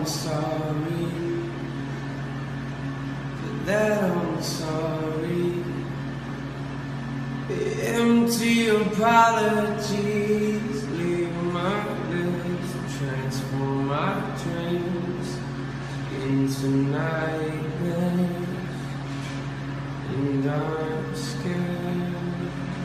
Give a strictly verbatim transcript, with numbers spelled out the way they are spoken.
I'm sorry. For that I'm sorry. Empty apologies leave my lips, transform my dreams into nightmares, and I'm scared.